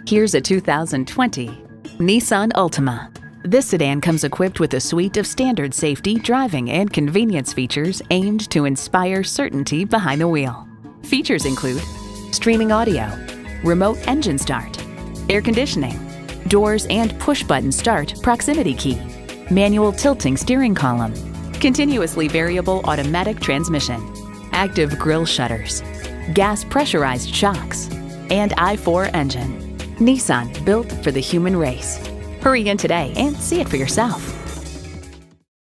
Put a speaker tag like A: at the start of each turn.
A: Here's a 2020 Nissan Altima. This sedan comes equipped with a suite of standard safety, driving, and convenience features aimed to inspire certainty behind the wheel. Features include streaming audio, remote engine start, air conditioning, doors and push-button start proximity key, manual tilting steering column, continuously variable automatic transmission, active grille shutters, gas pressurized shocks, and i4 engine. Nissan, built for the human race. Hurry in today and see it for yourself.